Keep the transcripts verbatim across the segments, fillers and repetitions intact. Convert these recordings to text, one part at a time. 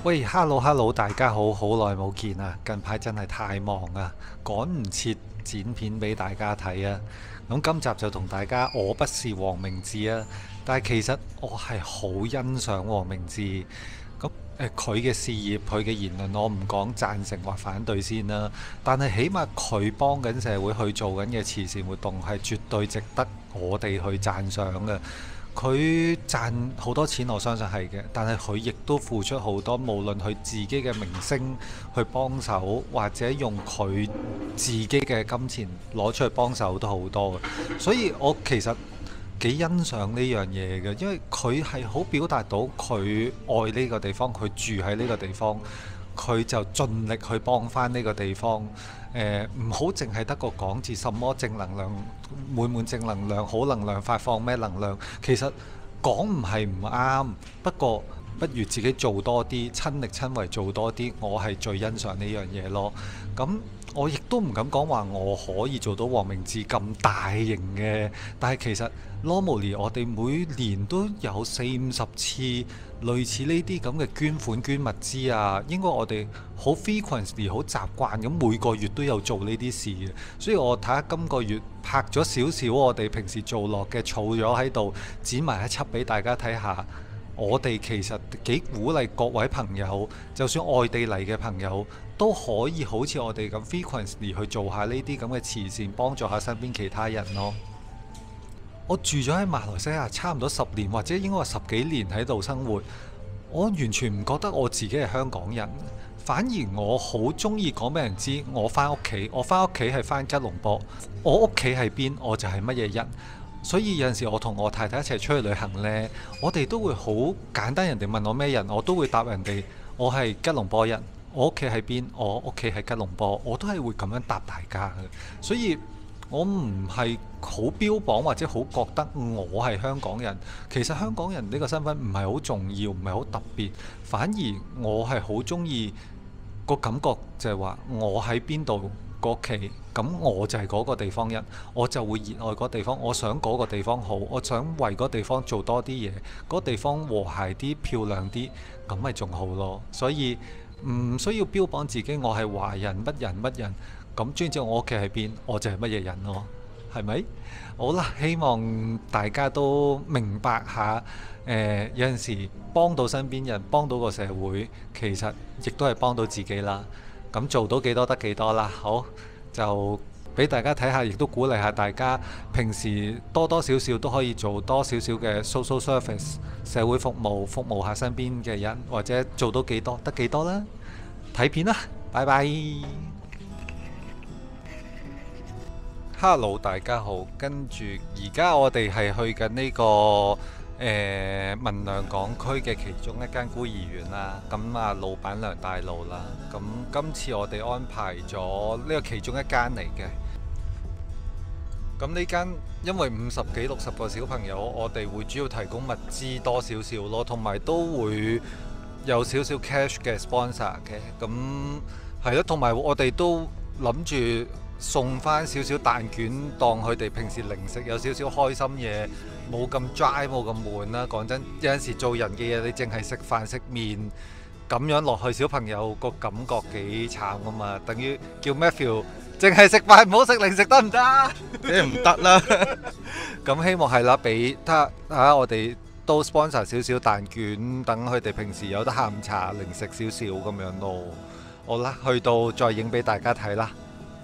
喂，hello hello，大家好，好耐冇見啊！近排真係太忙啊，趕唔切剪片俾大家睇啊！咁今集就同大家，我不是黃明志啊，但係其實我係好欣賞黃明志。咁誒，佢嘅事業，佢嘅言論，我唔講贊成或反對先啦。但係起碼佢幫緊社會去做緊嘅慈善活動係絕對值得我哋去讚賞嘅。佢賺好多錢，我相信係嘅，但係佢亦都付出好多，無論佢自己嘅名聲去幫手，或者用佢自己嘅金錢攞出去幫手都好多嘅。所以我其實幾欣賞呢樣嘢嘅，因為佢係好表達到佢愛呢個地方，佢住喺呢個地方，佢就盡力去幫翻呢個地方。誒唔好淨係得個講字，什麼正能量，滿滿正能量，好能量發放咩能量？其實講唔係唔啱，不過不如自己做多啲，親力親為做多啲，我係最欣賞呢樣嘢咯。咁我亦都唔敢講話我可以做到黃明志咁大型嘅，但係其實 normally 我哋每年都有四五十次類似呢啲咁嘅捐款捐物資啊，應該我哋好 frequently 好習慣咁每個月都有做呢啲事嘅，所以我睇下今個月拍咗少少我哋平時做落嘅，儲咗喺度，剪埋一輯俾大家睇下。我哋其實幾鼓勵各位朋友，就算外地嚟嘅朋友都可以好似我哋咁 frequently 去做下呢啲咁嘅慈善，幫助下身邊其他人咯。我住咗喺馬來西亞差唔多十年，或者應該話十幾年喺度生活，我完全唔覺得我自己係香港人，反而我好中意講俾人知，我翻屋企，我翻屋企係翻吉隆坡，我屋企喺邊，我就係乜嘢人。所以有陣時我同我太太一齊出去旅行呢，我哋都會好簡單，人哋問我咩人，我都會答人哋我係吉隆坡人，我屋企喺邊，我屋企喺吉隆坡，我都係會咁樣答大家嘅。所以我唔係好標榜或者好覺得我係香港人。其實香港人呢個身份唔係好重要，唔係好特別，反而我係好中意個感覺就係話我喺邊度個屋企，咁我就係嗰個地方人，我就會熱愛嗰個地方，我想嗰個地方好，我想為嗰個地方做多啲嘢，嗰個地方和諧啲、漂亮啲，咁咪仲好咯。所以唔需要標榜自己我係華人乜人乜人，咁專知我屋企喺邊，我就係乜嘢人咯，係咪？好啦，希望大家都明白下，誒、呃、有陣時幫到身邊人，幫到個社會，其實亦都係幫到自己啦。咁做到幾多得幾多啦，好就俾大家睇下，亦都鼓勵下大家，平時多多少少都可以做多少少嘅 social service 社會服務，服務下身邊嘅人，或者做到幾多得幾多啦。睇片啦，拜拜。Hello，大家好，跟住而家我哋係去緊呢個誒文良港區嘅其中一間孤兒院啦，咁啊老闆娘帶路啦，咁今次我哋安排咗呢個其中一間嚟嘅。咁呢間因為五十幾六十個小朋友，我哋會主要提供物資多少少咯，同埋都會有少少 cash 嘅 sponsor 嘅，咁係咯，同埋我哋都諗住送翻少少蛋卷，當佢哋平時零食有少少開心嘢，冇咁 dry 冇咁悶啦。講真，有陣時做人嘅嘢，你淨係食飯食麵咁樣落去，小朋友個感覺幾慘啊嘛。等於叫 Matthew 淨係食飯唔好食零食得唔得？ 梗係唔得啦。 咁希望係啦，俾他嚇我哋都 sponsor 少少蛋卷，等佢哋平時有得下午茶零食少少咁樣咯。好啦，去到再影俾大家睇啦。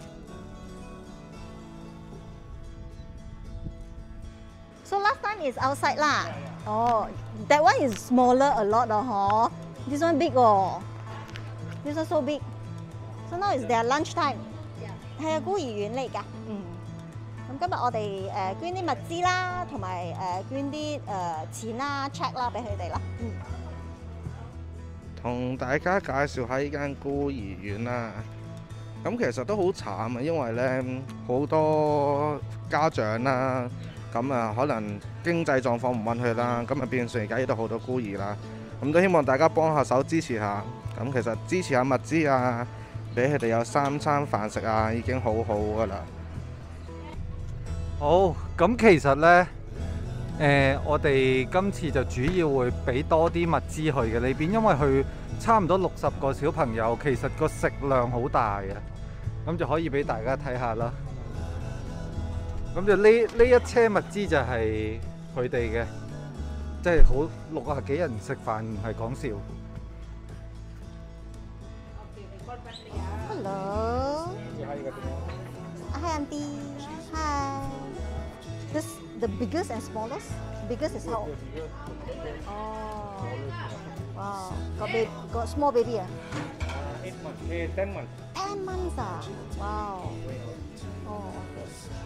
So last time is outside lah. Oh, that one is smaller a lot 啊，嗬。This one big 哦。This one so big. So now is their lunch time. 係啊，孤兒院嚟㗎。嗯。咁今日我哋誒捐啲物資啦，同埋誒捐啲誒錢啦、check 啦俾佢哋啦。嗯。 同大家介紹下呢間孤兒院啦。咁其實都好慘啊，因為呢好多家長啦。咁啊，可能經濟狀況唔允許啦，咁啊變成而家呢度好多孤兒啦。咁都希望大家幫下手支持下。咁其實支持下物資啊，俾佢哋有三餐飯食啊，已經好好噶啦。 好，咁其實呢，誒、呃，我哋今次就主要會俾多啲物資去嘅呢邊，因為佢差唔多六十個小朋友，其實個食量好大嘅，咁就可以俾大家睇下啦。咁就呢呢一車物資就係佢哋嘅，即係好六啊幾人食飯唔係講笑。 Hello. Hi, auntie. Hi. This the biggest and smallest. Biggest is how? Oh. Wow. Got baby, got small baby ah. eight months, eh, ten months. Ten months ah. Wow. Oh. Okay.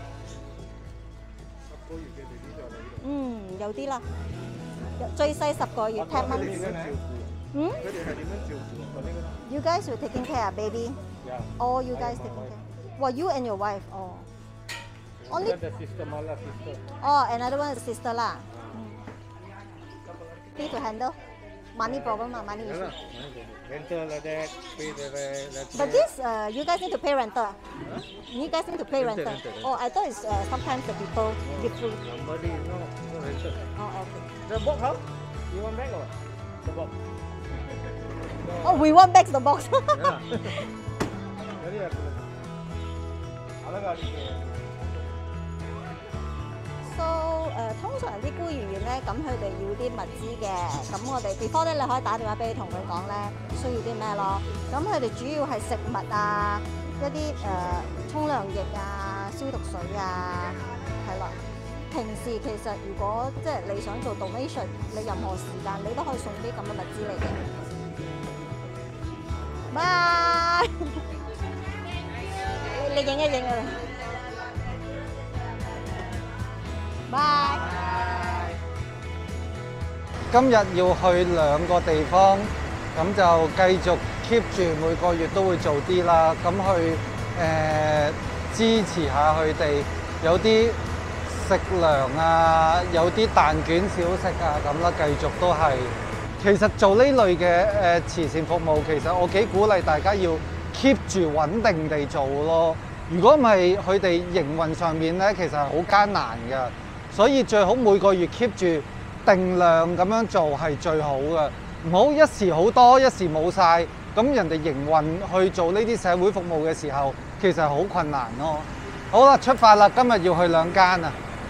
嗯，有啲啦。最細十個月 ten months。嗯？ 佢哋係點樣照顧啊？呢個 You guys were taking care of baby? Yeah. All you guys taking care? Well, you and your wife. Oh. Only. The sister, Mala sister. Oh, another one is sister lah. Need to handle money problem lah, money issue. Rental like that, pay the rent. But this, uh, you guys need to pay rental. Huh? You guys need to pay Rental, rental. rental, rental. Oh, I thought it's uh, sometimes the people give free. Somebody, no, no rental. Oh, okay. The box, how? You want back or? The box. Oh, we want back the box. Yeah. Very happy. So 誒、通常啲孤兒院咧，咁佢哋要啲物資嘅，咁我哋 before 咧，你可以打電話俾佢同佢講咧，需要啲咩咯。咁佢哋主要係食物啊，一啲誒沖涼液啊、消毒水啊，係啦。平時其實如果即係你想做 donation，你任何時間你都可以送啲咁嘅物資嚟嘅。拜，你你影一影啊！拜。 今日要去兩個地方，咁就繼續 keep 住每個月都會做啲啦。咁去誒、呃、支持下佢哋，有啲食糧啊，有啲蛋卷小食啊咁啦，繼續都係。其實做呢類嘅誒、呃、慈善服務，其實我幾鼓勵大家要 keep 住穩定地做咯。如果唔係，佢哋營運上面咧，其實係好艱難㗎。所以最好每個月 keep 住定量咁樣做係最好嘅，唔好一時好多，一時冇晒。咁人哋營運去做呢啲社會服務嘅時候，其實係好困難咯。好啦，出發啦！今日要去兩間啊。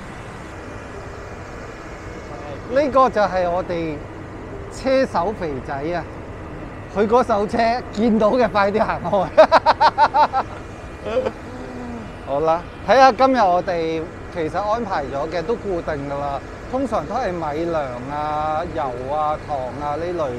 呢個就係我哋車手肥仔啊，佢嗰手車見到嘅快啲行開。好啦，睇下今日我哋其實安排咗嘅都固定㗎啦，通常都係米糧啊、油啊、糖啊呢類。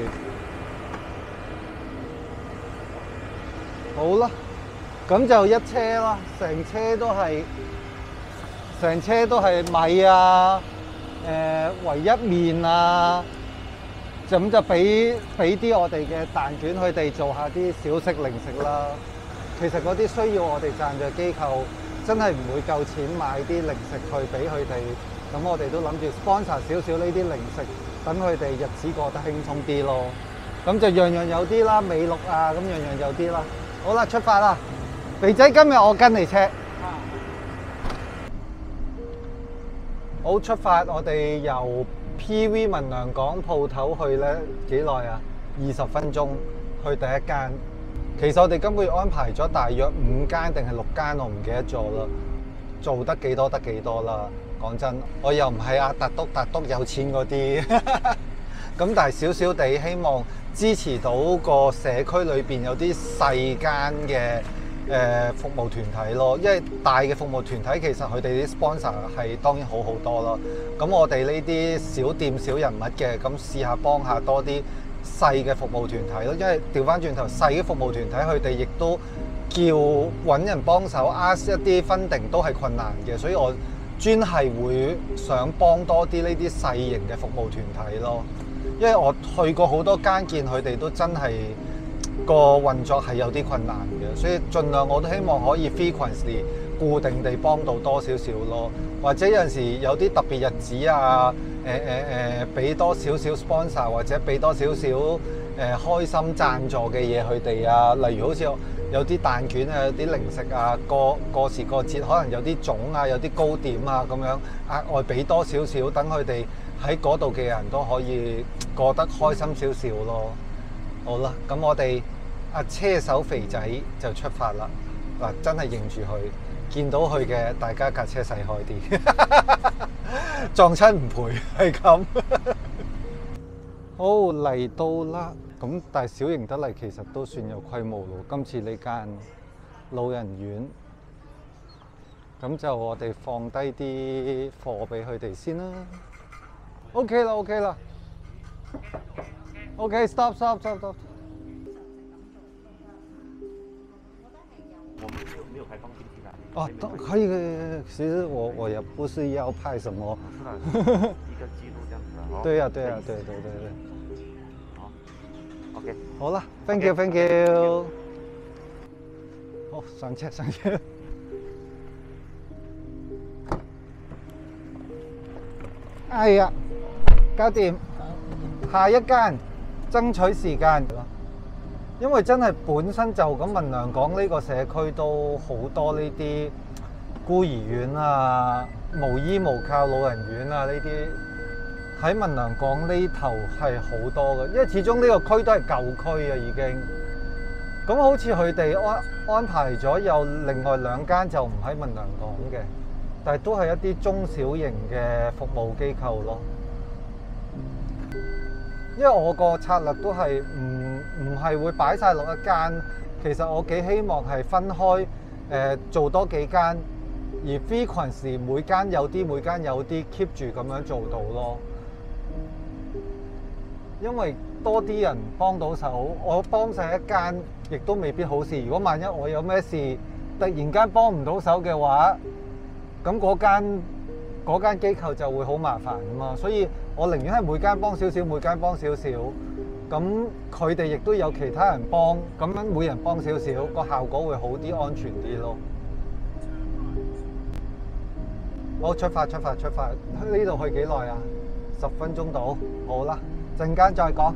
好啦，咁就一車啦，成車都係成車都係米啊、誒、呃、唯一麵啊，咁就俾俾啲我哋嘅蛋卷佢哋做下啲小食零食啦。其實嗰啲需要我哋贊助機構真係唔會夠錢買啲零食去俾佢哋，咁我哋都諗住 sponsor 少少呢啲零食，等佢哋日子過得輕鬆啲咯。咁就樣樣有啲啦，美祿啊，咁樣樣有啲啦。好啦，出發啦！肥仔，今日我跟你車。好，出發！我哋由 P V 文良港鋪頭去咧幾耐啊？二十分鐘去第一間。其實我哋今個月安排咗大約五間定係六間，我唔記得咗啦。做得幾多得幾多啦。講真，我又唔係阿達督，達督有錢嗰啲。咁但係少少地希望支持到個社區裏邊有啲細間嘅誒服務團體咯。因為大嘅服務團體其實佢哋啲 sponsor 係當然好好多啦。咁我哋呢啲小店小人物嘅，咁試下幫下多啲細嘅服務團體咯，因為調翻轉頭細嘅服務團體，佢哋亦都叫揾人幫手 ask 一啲 funding 都係困難嘅，所以我專係會想幫多啲呢啲細型嘅服務團體咯。因為我去過好多間，見佢哋都真係個運作係有啲困難嘅，所以盡量我都希望可以 frequently 固定地幫到多少少咯，或者有陣時有啲特別日子啊。誒誒誒，俾多少少 sponsor 或者俾多少少誒開心贊助嘅嘢佢哋啊，例如好似有啲蛋卷啊、有啲零食啊，過過時過節可能有啲粽啊、有啲糕點啊咁樣額外俾多少少，等佢哋喺嗰度嘅人都可以過得開心少少咯。 好啦，咁我哋阿車手肥仔就出發啦。嗱，真係認住佢，見到佢嘅，大家架車駛開啲，撞親唔賠，係咁。好，嚟到啦，咁但係小型得嚟，其實都算有規模咯。今次呢間老人院，咁就我哋放低啲貨俾佢哋先啦。OK 啦，OK 啦。OK，stop，stop，stop，stop。 我们没有没有开放进去的。 哦，都可以，可以。其实我我也不是要拍什么。 是啦，一个记录这样子的。 对呀、啊，对呀、啊，对对对对。 好 ，OK。 好啦 ，thank you，thank you。好，上車上車。哎呀，搞掂。下一間，爭取時間。因為真係本身就咁文良港呢個社區都好多呢啲孤兒院啊、無依無靠老人院啊呢啲，喺文良港呢頭係好多嘅，因為始終呢個區都係舊區啊已經。咁好似佢哋安安排咗有另外兩間就唔喺文良港嘅，但係都係一啲中小型嘅服務機構咯。因為我個策略都係唔唔係會擺晒落一間，其實我幾希望係分開誒、呃、做多幾間，而 frequency 每間有啲，每間有啲 keep 住咁樣做到咯。因為多啲人幫到手，我幫晒一間亦都未必好事。如果萬一我有咩事，突然間幫唔到手嘅話，咁嗰間嗰間機構就會好麻煩㗎嘛，所以我寧願係每間幫少少，每間幫少少，咁佢哋亦都有其他人幫，咁樣每人幫少少，個效果會好啲，安全啲咯。好，出發出發出發，呢度去幾耐啊？十分鐘到，好啦，陣間再講。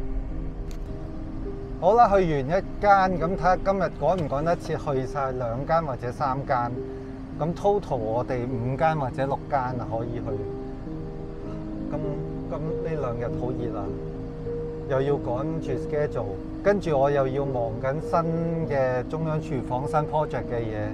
好啦，去完一間，咁睇下今日趕唔趕得切去晒兩間或者三間。咁 total 我哋五間或者六間啊可以去。咁咁呢兩日好熱啊，又要趕住 schedule， 跟住我又要忙緊新嘅中央廚房新 project 嘅嘢，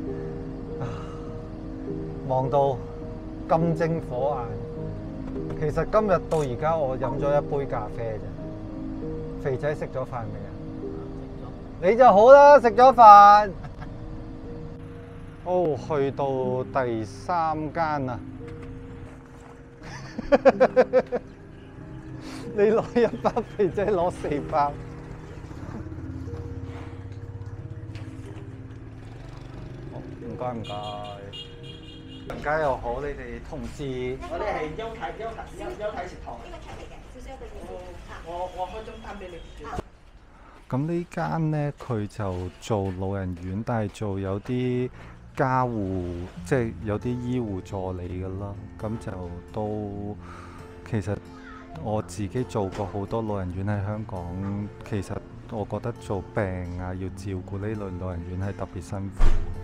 忙到金睛火眼。其實今日到而家我飲咗一杯咖啡啫。肥仔食咗飯未啊？你就好啦，食咗飯。哦，去到第三間啦！你攞一包，肥仔攞四包。好，唔該唔該。大家又好，你哋同事。 我哋係優泰優泰優優泰食堂。 呢個出嚟嘅，少少一個意思。 我我開張單俾你。 咁呢間呢，佢就做老人院，但係做有啲家護，即係有啲醫護助理㗎啦。咁就都其實我自己做過好多老人院喺香港，其實我覺得做病啊要照顧呢類老人院係特別辛苦。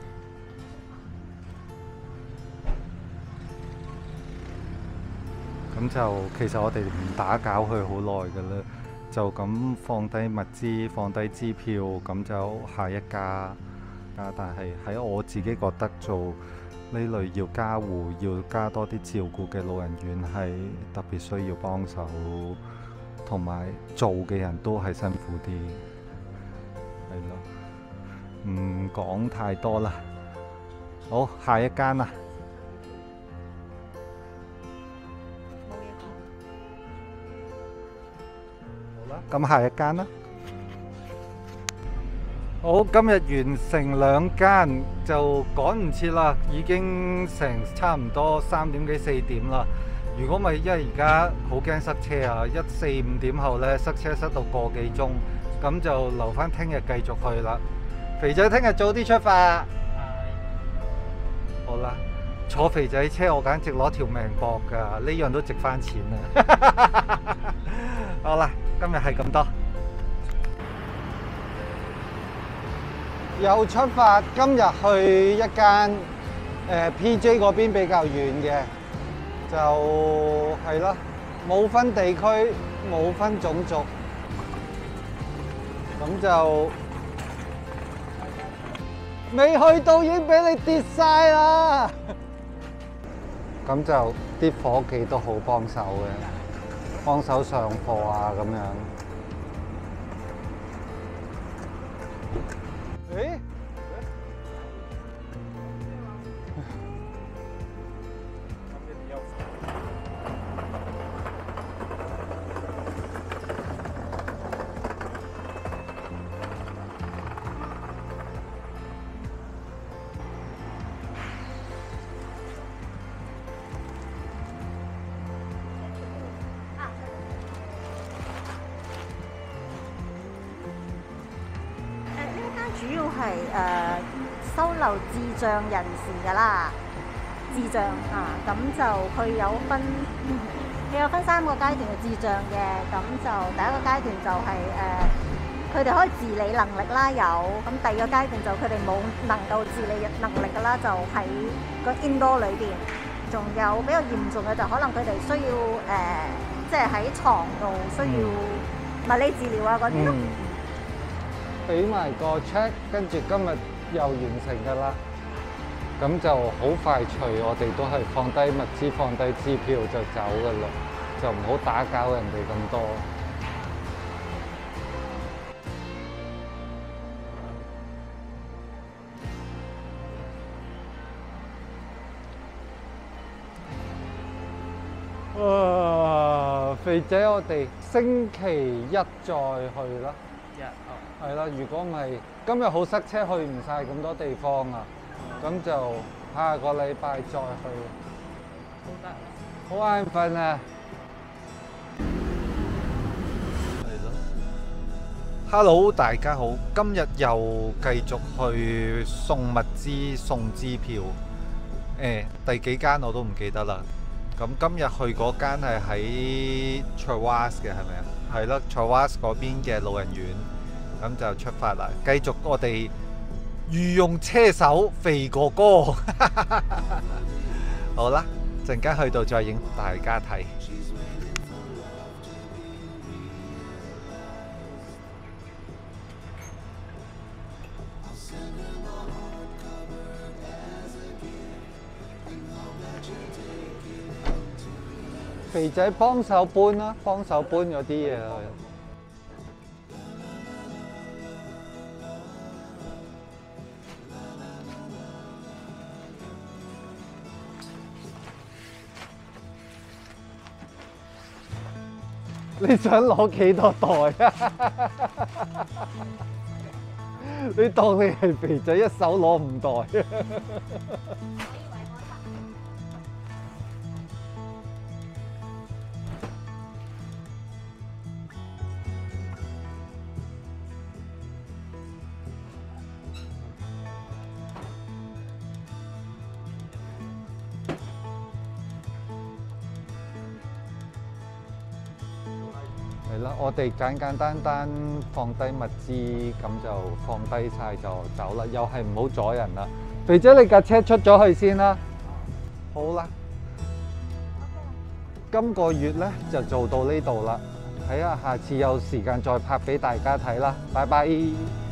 咁就其實我哋唔打攪佢好耐㗎啦，就咁放低物資，放低支票，咁就下一家。啊！但係喺我自己覺得做呢類要加護、要加多啲照顧嘅老人院係特別需要幫手，同埋做嘅人都係辛苦啲，係咯。唔講太多啦。好，下一間啦。 冇嘢講。 好啦，咁下一間啦。好，今日完成兩間就趕唔切啦，已經成差唔多三點幾四點啦。如果咪因為而家好驚塞車啊，一四五點後呢，塞車塞到個幾鐘，咁就留翻聽日繼續去啦。肥仔聽日早啲出發。好啦，坐肥仔車我簡直攞條命搏㗎，呢樣都值翻錢啊！好啦，今日係咁多。又出發，今日去一間誒、呃、P J 嗰邊比較遠嘅，就係啦，冇分地區，冇分種族。 咁就未去到已經俾你跌晒啦。咁就啲伙計都好幫手嘅，幫手上貨啊咁樣。誒？ 主要係誒、呃、收留智障人士㗎啦，智障啊，咁就佢有分，佢有分三個階段嘅智障嘅，咁就第一個階段就係、是、誒，佢、呃、哋可以自理能力啦，有，咁第二個階段就佢哋冇能夠自理能力㗎啦，就喺個 indoor 裏邊，仲有比較嚴重嘅就可能佢哋需要誒、呃，即係喺床度需要物理治療啊嗰啲咯。 俾埋個 check， 跟住今日又完成㗎啦，咁就好快脆。我哋都係放低物資、放低支票就走㗎啦，就唔好打攪人哋咁多。啊，肥仔，我哋星期一再去啦。係啦，如果唔係今日好塞車，去唔晒咁多地方啊，咁就下個禮拜再去。好眼瞓啊！係咯。Hello，大家好，今日又繼續去送物資、送支票。誒，第幾間我都唔記得啦。咁今日去嗰間係喺 Trawas 嘅，係咪啊？係咯 ，Trawas 嗰邊嘅老人院。咁就出發啦，繼續我哋御用車手肥哥哥。好啦，陣間去到再影大家睇。肥仔幫手搬啦，幫手搬咗啲嘢去。你想攞幾多袋啊？你當你係肥仔，一手攞五袋啊！係啦，我哋簡簡單單放低物資，咁就放低晒就走啦，又係唔好阻人啦。肥姐，你架車出咗去先啦。好啦，今個月咧就做到呢度啦，睇下下次有時間再拍俾大家睇啦。拜拜。